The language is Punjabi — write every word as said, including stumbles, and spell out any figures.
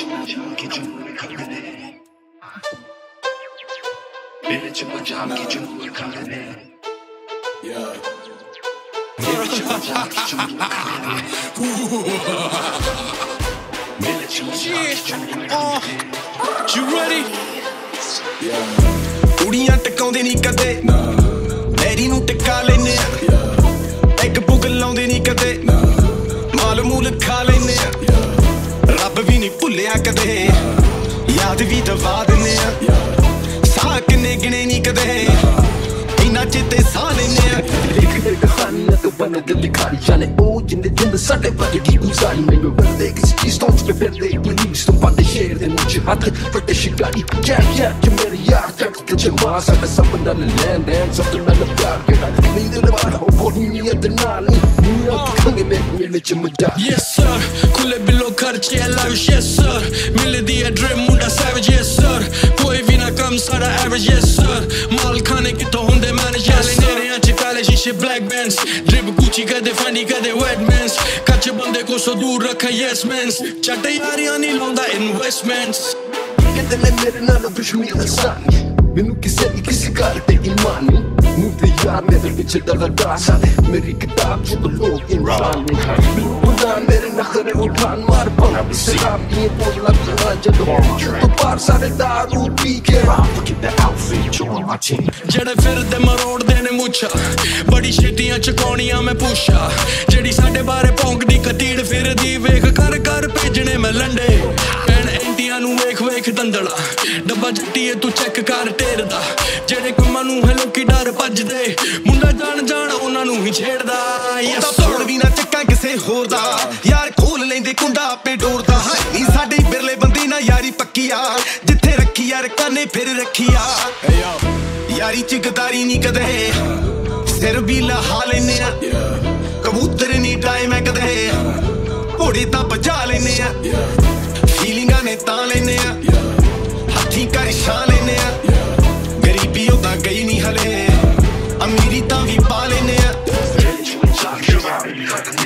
You ready? ਕੁੜੀਆਂ ਟਿਕਾਉਂਦੇ ਨਹੀਂ ਕਦੇ ਡੈਡੀ ਨੂੰ ਟਿਕਾ ਲੈਨੇ ਆ ਇੱਕ ਪੁੱਗ ਲਾਉਂਦੇ ਨਹੀਂ ਕਦੇ ਮਾਲ ਮੂਲ ਖਾ ਲੈਨੇ ਆ ਰੱਬ ਵੀ ਨਹੀਂ ਭੁੱਲਿਆ ਕਦੇ ਯਾਦ ਵੀ ਦਵਾ ਦਿੰਨੇ ਆ ਸਾਹ ਕਿੰਨੇ ਗਿਣੇ ਨਹੀਂ ਕਦੇ ਇੰਨਾ ਚਿੱਤੇ ਸਾਹ ਲੈਨੇ ਆ ਲਿਖਦੇ ਕਹਾਣੀਆਂ ਤੋਂ ਬਣਦੇ ਲਿਖਾਰੀ ਜਾਣੇ ਉਹ ਜਿੰਦੇ ਜਿੰਦ ਸਾਡੇ ਵਰਗੀ ਕੀ ਉਸਾਰੀ ਮੈਨੂੰ ਵਰਦੇ ਕਿਸ ਚੀਜ਼ ਤੋਂ ਤੇ ਫਿਰਦੇ ਪੁਲਿਸ ਤੋਂ ਪਾਦੇ ਸ਼ੇਰ ਦੇ ਮੁੱਛ ਹੱਥ ਫਟੇ ਸ਼ਿਕਾਰੀ ਕਿਆ ਕਿਆ ਕਿ ਮੇਰੇ ਯਾਰ ਤੱਕ ਤੇ ਜਮਾ ਸਾਡਾ ਸਭ ਨਾਲ ਲੈਂਡ ਐਂਡ ਸਭ ਨਾਲ ਪਿਆਰ ਕਿਹੜਾ ਨਹੀਂ ਦੇ ਲਵਾਰ ਹੋ ਬੋਹੀ ਤੇ ਨਾਲ ਨਹੀਂ ਖੰਗੇ ਮੇ ਮੇਰੇ ਚ ਮਜਾ Yes sir ਖੁੱਲੇ ਬਿਲੋ ਖਰਚੇ ਲਾਵਿਸ਼ yes sir ਮਿਲਦੀ ਹੈ ਡ੍ਰੀਮ ਮੁੰਡਾ savage yes sir ਕੋਈ ਵੀ ਨਾ ਕਮ ਸਾਡਾ average yes sir ਮਾਲ ਖਾਣੇ ਕਿਤੋਂ ਹੁੰਦੇ ਮੈਨੇਜਰ ਨੇਰਿਆਂ ਚ ਕਾਲੇ ਸ਼ੀਸ਼ੇ black bands drip Gucci ਕਦੇ ਫੈਂਡੀ ਕਦੇ wetmans ਕੱਚ ਬੰਦੇ ਕੋ ਸੋ ਦੂਰ ਰੱਖਾ yes mans ਚੱਟ ਯਾਰੀਆਂ ਨਹੀਂ ਲਾਉਂਦਾ investments ਕਹਿੰਦੇ ਨੇ ਮੇਰੇ ਨਾਲ ਦੁਸ਼ਮਣੀ ਅਸਾਨੀ ਮੈਨੂੰ ਕਿਸੇ ਦੀ ਕਿਸੇ ਗੱਲ ਤੇ ਇਮਾਨ ਨਹੀਂ ਮੂੰਹ ਤੇ ਯਾਰ ਮੇਰੇ ਪਿੱਛੇ ਦਲਦਾ ਸਾਡੇ ਮੇਰੀ ਕਿਤਾਬ ਚ ਲੋਕ ਇਨਸਾਨ ਨਹੀਂ ਮੈਨੂੰ ਮੇਰੇ ਨਖਰੇ ਉਠਾਨ ਮਾਰ ਪਾਉਣਾ ਵੀ ਸਲਾਮ ਨਹੀਂ ਬੋਲ ਲੱਗਾ ਜਦੋਂ ਤੋਂ ਪਾਰ ਸਾਰੇ ਦਾਰੂ ਪੀ ਕੇ look at the outfit you on my team ਜਿਹੜੇ ਫਿਰਦੇ ਮਰੋੜਦੇ ਨੇ ਮੁੱਛਾਂ ਬੜੀ ਛੇਤੀਆਂ ਚਕਾਉਣੀਆਂ ਮੈਂ ਪੁੱਛਾ ਜਿਹੜੀ ਸਾਡੇ ਬਾਰੇ ਭੌਂਕਦੀ ਕਤੀੜ ਫਿਰਦੀ ਵੇਖ ਕਰ ਕਰ ਭੇਜਣੇ ਮੈਂ ਲੰਡੇ ਭੈਣ ਐਂਟੀਆਂ ਨੂੰ ਵੇਖ ਵੇਖ ਦੰਦਲਾ ਡੱਬਾ ਜੱਟੀਏ ਤੂੰ ਚੈੱਕ ਕਰ ਟੇਰਦਾ ਜਿਹੜੇ ਕੰਮਾਂ ਨੂੰ ਹੈ ਲੋਕੀ ਡਰ ਭੱਜਦੇ ਮੁੰਡਾ ਜਾਣ ਜਾਣ ਉਹਨਾਂ ਨੂੰ ਹੀ ਛੇੜਦਾ ਯਸ ਤੋੜ ਵੀ ਨਾ ਚੱਕਾਂ ਕਿਸੇ ਹੋਰ ਦਾ ਯਾਰ ਖੋਲ ਲੈਂਦੇ ਕੁੰਡਾ ਆਪੇ ਡੋਰਦਾ ਨਹੀਂ ਸਾਡੇ ਬਿਰਲੇ ਬੰਦੇ ਨਾ ਯਾਰੀ ਪੱਕੀ ਆ ਜਿੱਥੇ ਰੱਖੀ ਯਾਰ ਕਾਨੇ ਫਿਰ ਰੱਖੀ ਆ ਯਾਰੀ ਚ ਗਦਾਰੀ ਨਹੀਂ ਕਦੇ ਸਿਰ ਵੀ ਲਹਾ ਲੈਨੇ ਆ ਕਬੂਤਰ ਨਹੀਂ ਡਾਏ ਮੈਂ ਕਦੇ ਘੋੜੇ ਤਾਂ ਭਜਾ ਲੈਨੇ ਆ ਫੀਲਿੰਗਾਂ ਨੇ ਤਾਂ ਲੈਨੇ ਆ ਹੱਥੀਂ ਕਰ ਛਾਂ ਲੈਨੇ ਆ ਗਰੀਬੀ ਉਹਦਾ ਗਈ ਨਹੀਂ ਹਲੇ ਅਮੀਰੀ ਤਾਂ ਵੀ ਪਾ ਲੈਨੇ ਆ